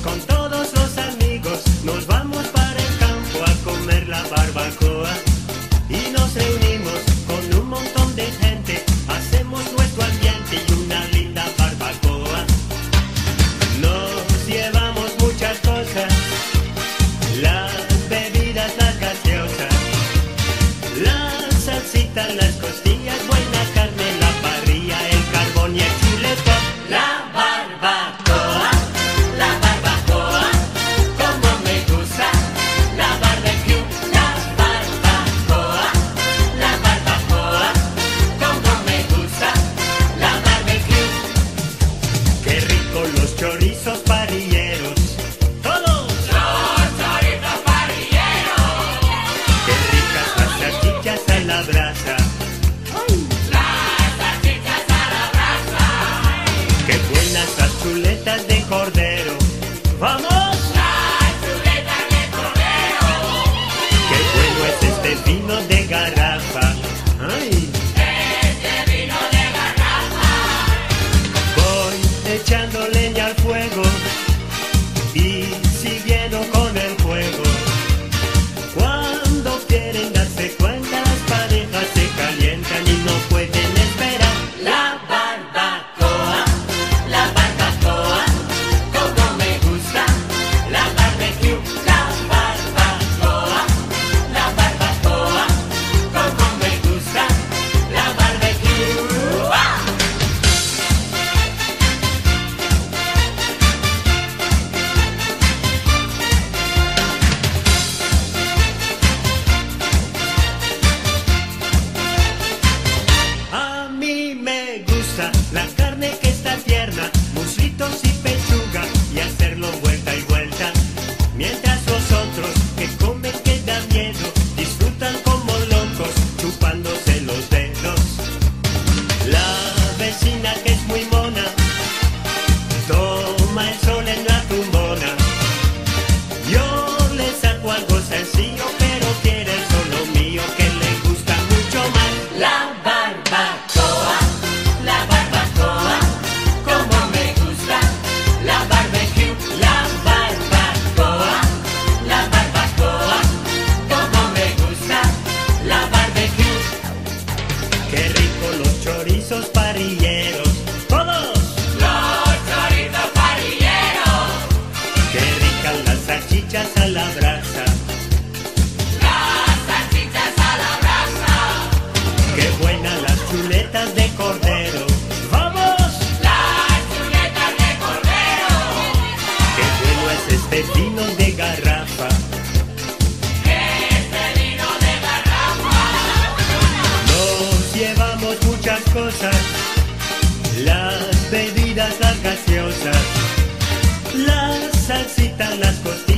Con todos los amigos nos vamos para el campo a comer la barbacoa. Y nos reunimos con un montón de gente, hacemos nuestro ambiente y una linda barbacoa. Nos llevamos muchas cosas, las bebidas, las gaseosas, las salsitas, las costillas, buena carne, la parrilla, el carbón y el chuletón. La barbacoa, como me gusta, la barbecue, la barbacoa, como me gusta, la barbecue. Qué rico los chorizos parrilleros, todos los chorizos parrilleros. Qué ricas las salchichas a la brasa. Qué buenas las chuletas de cordero. ¡Vamos! Las chuletas de cordero. Qué bueno es este vino de garrafa. ¡Ay! Este vino de garrafa. Voy echando leña al fuego y siguiendo con el juego. Cuando quieren darse cuenta, las parejas se calientan y no pueden esperar. La barbacoa, como me gusta, la barbecue, la barbacoa, como me gusta, la barbecue. ¡Ah! A mí me gusta la carne que está tierna, muslitos y pechuga, y hacerlo vuelta y vuelta. Mientras los otros que comen que da miedo, disfrutan como locos, chupándose los dedos. La vecina que es muy mona, toma el sol en la tumbona. Yo le saco algo sencillo, pero quiere el solo mío, que le gusta mucho más. La barbacoa, como me gusta, la barbecue, la barbacoa, como me gusta, la barbecue. Qué rico los chorizos parrilleros, todos los chorizos parrilleros. Qué ricas las salchichas a la brasa. Qué buenas las chuletas de cordero. ¡Vamos! Las chuletas de cordero. Qué bueno es este vino de garrafa. Este vino de garrafa. Nos llevamos muchas cosas, las bebidas, las gaseosas, las salsitas, las costillas.